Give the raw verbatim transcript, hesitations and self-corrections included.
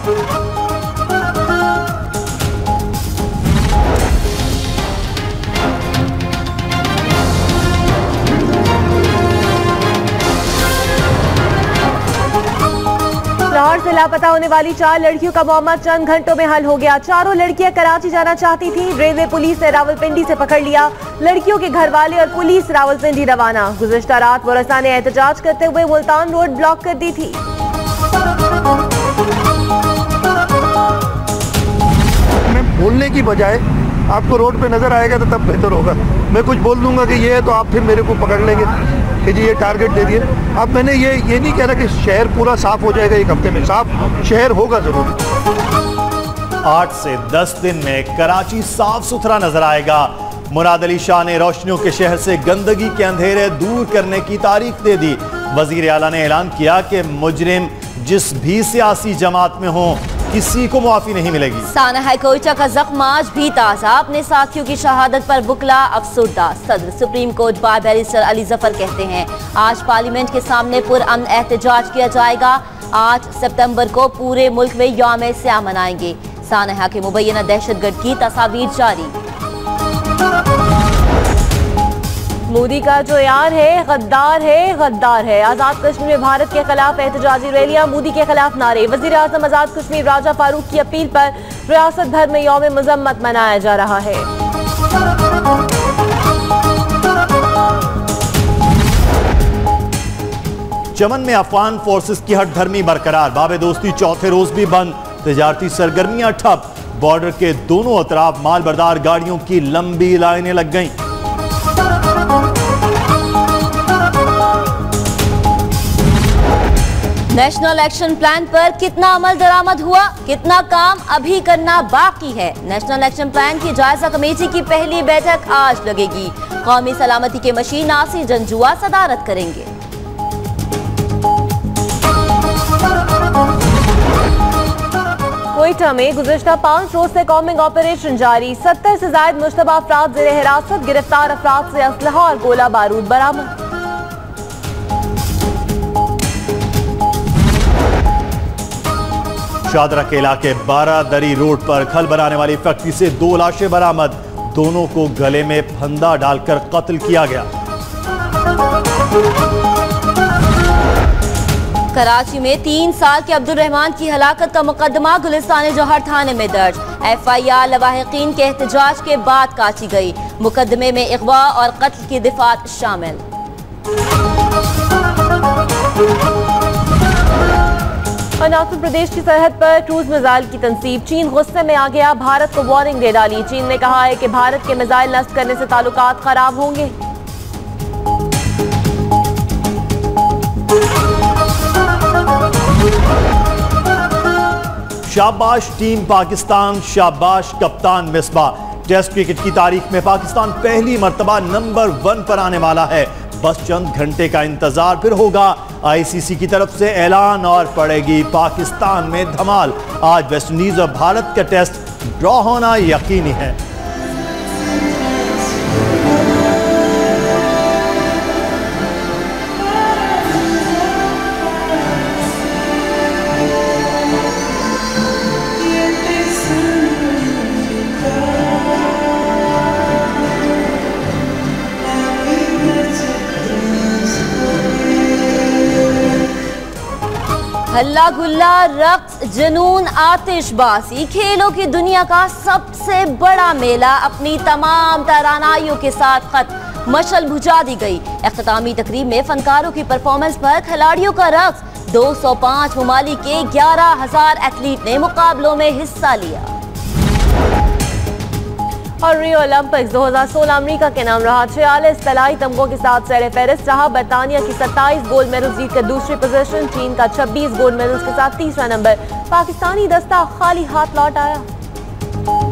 लाहौर से लापता होने वाली चार लड़कियों का मामला चंद घंटों में हल हो गया। चारों लड़कियां कराची जाना चाहती थी। रेलवे पुलिस ने रावलपिंडी से पकड़ लिया। लड़कियों के घर वाले और पुलिस रावलपिंडी रवाना। गुज़िश्ता रात वरसा ने एहतजाज करते हुए मुल्तान रोड ब्लॉक कर दी थी। मैं बोलने की बजाय आपको रोड पे नजर आएगा तो तब बेहतर होगा। मैं कुछ बोल दूंगा कि ये है तो आप फिर मेरे को पकड़ लेंगे कि जी ये टारगेट दे दिए। अब मैंने ये ये नहीं कह रहा कि शहर पूरा साफ हो जाएगा एक हफ्ते में। साफ शहर होगा जरूर। आठ से दस दिन में कराची साफ सुथरा नजर आएगा। मुराद अली शाह ने रोशनियों के शहर से गंदगी के अंधेरे दूर करने की तारीख दे दी। वजीर आला ने ऐलान किया कि मुजरिम जिस भी सियासी जमात में हो किसी को मुआफी नहीं मिलेगी। साना कोयटा का जख्म आज भी ताजा। अपने साथियों की शहादत पर बुकला अफसुर्दा। सदर supreme court bar barrister Ali Zafar कहते हैं आज पार्लियामेंट के सामने पुरअमन एहतजाज किया जाएगा। आठ सितंबर को पूरे मुल्क में यौम स्याह मनाएंगे। साना के मुबैना दहशतगर्द की तस्वीर जारी। मोदी का जो यार है गद्दार है गद्दार है। आजाद कश्मीर में भारत के खिलाफ एहतजाजी रैलियां, मोदी के खिलाफ नारे। वजीर आजम आजाद कश्मीर राजा फारूक की अपील पर रियासत भर में यौम मजम्मत मनाया जा रहा है। चमन में अफगान फोर्सेस की हट धर्मी बरकरार। बाबे दोस्ती चौथे रोज भी बंद। तजारती सरगर्मियां ठप। बॉर्डर के दोनों अतराफ मालबरदार गाड़ियों की लंबी लाइनें लग गईं। नेशनल एक्शन प्लान पर कितना अमल दरामद हुआ, कितना काम अभी करना बाकी है। नेशनल एक्शन प्लान की जायजा कमेटी की पहली बैठक आज लगेगी। कौमी सलामती के मशीन नासिर जंजुआ सदारत करेंगे। कोयटा में गुज़िश्ता पांच रोज से कॉम्बिंग ऑपरेशन जारी। सत्तर से ज्यादा मुश्तबा अफराद ज़ेर हिरासत। गिरफ्तार अफराद से असलहा और गोला बारूद बरामद। शादरा के इलाके बारह दरी रोड पर खल बनाने वाली फैक्ट्री से दो लाशें बरामद। दोनों को गले में फंदा डालकर कत्ल किया गया। कराची में तीन साल के अब्दुल रहमान की हलाकत का मुकदमा गुलिस्तान जौहर थाने में दर्ज। एफ आई आर लवाहिकीन के एहतजाज के बाद काटी गई। मुकदमे में अगवा और कत्ल की दिफात शामिल। अरुणाचल प्रदेश की सरहद पर क्रूज मिसाइल की तंसीब। चीन गुस्से में आ गया। भारत को वार्निंग दे डाली। चीन ने कहा है कि भारत के मिसाइल नष्ट करने से ताल्लुकात खराब होंगे। शाबाश टीम पाकिस्तान, शाबाश कप्तान मिसबाह। टेस्ट क्रिकेट की तारीख में पाकिस्तान पहली मर्तबा नंबर वन पर आने वाला है। बस चंद घंटे का इंतजार फिर होगा। आईसीसी की तरफ से ऐलान और पड़ेगी पाकिस्तान में धमाल। आज वेस्टइंडीज और भारत का टेस्ट ड्रॉ होना यकीनी है। हल्ला गुल्ला, रक्स, जुनून, आतिशबाजी, खेलों की दुनिया का सबसे बड़ा मेला अपनी तमाम तरानाइयों के साथ खत्म। मशल बुझा दी गई। इख्तितामी तकरीब में फनकारों की परफॉर्मेंस पर खिलाड़ियों का रक्स। दो सौ पाँच ममालिक के ग्यारह हजार एथलीट ने मुकाबलों में हिस्सा लिया। और रियो ओलंपिक्स दो हजार सोलह अमरीका के नाम रहा। छियालीस तलाई तमगों के साथ सैर फहरिस्त रहा। बरतानिया की सत्ताईस गोल्ड मेडल जीतकर दूसरी पोजीशन। चीन का छब्बीस गोल्ड मेडल्स के साथ तीसरा नंबर। पाकिस्तानी दस्ता खाली हाथ लौट आया।